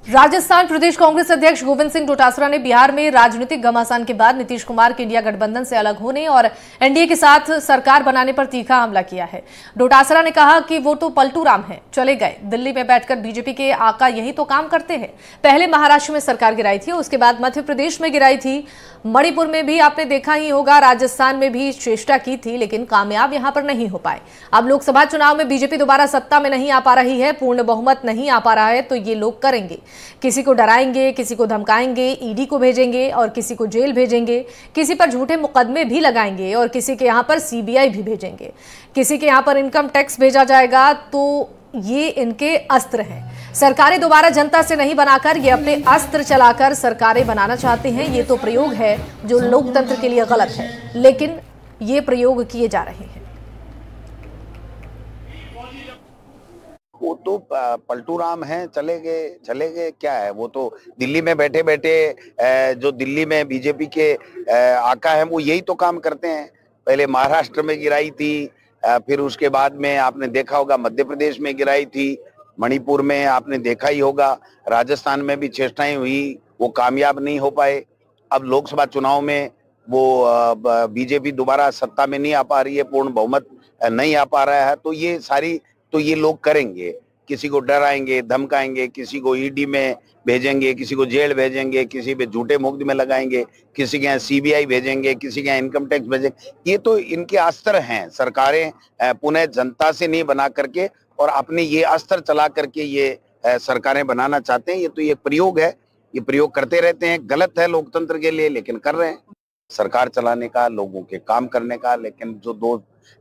राजस्थान प्रदेश कांग्रेस अध्यक्ष गोविंद सिंह डोटासरा ने बिहार में राजनीतिक घमासान के बाद नीतीश कुमार के इंडिया गठबंधन से अलग होने और एनडीए के साथ सरकार बनाने पर तीखा हमला किया है। डोटासरा ने कहा कि वो तो पलटू राम हैं, चले गए। दिल्ली में बैठकर बीजेपी के आका यही तो काम करते हैं। पहले महाराष्ट्र में सरकार गिराई थी, उसके बाद मध्य प्रदेश में गिराई थी, मणिपुर में भी आपने देखा ही होगा, राजस्थान में भी चेष्टा की थी, लेकिन कामयाब यहां पर नहीं हो पाए। अब लोकसभा चुनाव में बीजेपी दोबारा सत्ता में नहीं आ पा रही है, पूर्ण बहुमत नहीं आ पा रहा है, तो ये लोग करेंगे। किसी को डराएंगे, किसी को धमकाएंगे, ईडी को भेजेंगे और किसी को जेल भेजेंगे, किसी पर झूठे मुकदमे भी लगाएंगे और किसी के यहां पर सीबीआई भी भेजेंगे, किसी के यहां पर इनकम टैक्स भेजा जाएगा। तो ये इनके अस्त्र हैं। सरकारें दोबारा जनता से नहीं बनाकर ये अपने अस्त्र चलाकर सरकारें बनाना चाहते हैं। ये तो प्रयोग है जो लोकतंत्र के लिए गलत है, लेकिन ये प्रयोग किए जा रहे हैं। वो तो पलटू राम हैं, चले गए क्या है। वो तो दिल्ली में बैठे बैठे जो दिल्ली में बीजेपी के आका हैं वो यही तो काम करते हैं। पहले महाराष्ट्र में गिराई थी, फिर उसके बाद में आपने देखा होगा मध्य प्रदेश में गिराई थी, मणिपुर में आपने देखा ही होगा, राजस्थान में भी चेष्टाएं हुई, वो कामयाब नहीं हो पाए। अब लोकसभा चुनाव में वो बीजेपी दोबारा सत्ता में नहीं आ पा रही है, पूर्ण बहुमत नहीं आ पा रहा है, तो ये लोग करेंगे। किसी को डराएंगे, धमकाएंगे, किसी को ईडी में भेजेंगे, किसी को जेल भेजेंगे, किसी पे झूठे मुकदमे लगाएंगे, किसी के यहाँ सीबीआई भेजेंगे, किसी के यहाँ इनकम टैक्स भेजेंगे। ये तो इनके अस्त्र हैं। सरकारें पुनः जनता से नहीं बना करके और अपने ये अस्त्र चला करके ये सरकारें बनाना चाहते हैं। ये तो ये प्रयोग है, ये प्रयोग करते रहते हैं। गलत है लोकतंत्र के लिए, लेकिन कर रहे हैं। सरकार चलाने का, लोगों के काम करने का। लेकिन जो 2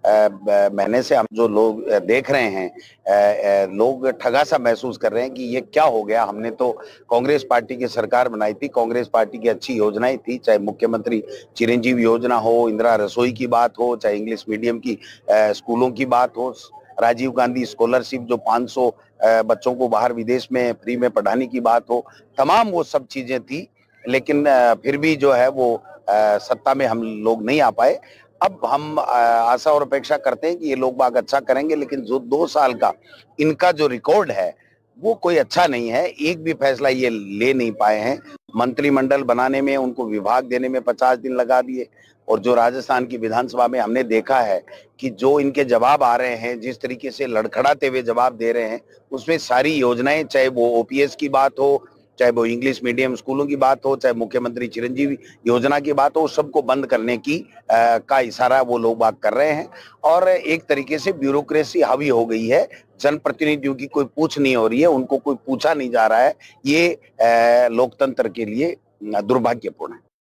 महीने से हम जो लोग देख रहे हैं, लोग ठगा सा महसूस कर रहे हैं कि ये क्या हो गया। हमने तो कांग्रेस पार्टी की सरकार बनाई थी, कांग्रेस पार्टी की अच्छी योजनाएं थी, चाहे मुख्यमंत्री चिरंजीवी योजना हो, इंदिरा रसोई की बात हो, चाहे इंग्लिश मीडियम की स्कूलों की बात हो, राजीव गांधी स्कॉलरशिप जो 500 बच्चों को बाहर विदेश में फ्री में पढ़ाने की बात हो, तमाम वो सब चीजें थी। लेकिन फिर भी जो है वो सत्ता में हम लोग नहीं आ पाए। अब हम आशा और अपेक्षा करते हैं कि ये लोग बाग अच्छा करेंगे, लेकिन जो 2 साल का इनका जो रिकॉर्ड है वो कोई अच्छा नहीं है। एक भी फैसला ये ले नहीं पाए हैं। मंत्रिमंडल बनाने में, उनको विभाग देने में 50 दिन लगा दिए। और जो राजस्थान की विधानसभा में हमने देखा है कि जो इनके जवाब आ रहे हैं, जिस तरीके से लड़खड़ाते हुए जवाब दे रहे हैं, उसमें सारी योजनाएं, चाहे वो ओपीएस की बात हो, चाहे वो इंग्लिश मीडियम स्कूलों की बात हो, चाहे मुख्यमंत्री चिरंजीवी योजना की बात हो, सबको बंद करने की का इशारा वो लोग बात कर रहे हैं। और एक तरीके से ब्यूरोक्रेसी हावी हो गई है। जनप्रतिनिधियों की कोई पूछ नहीं हो रही है, उनको कोई पूछा नहीं जा रहा है। ये लोकतंत्र के लिए दुर्भाग्यपूर्ण है।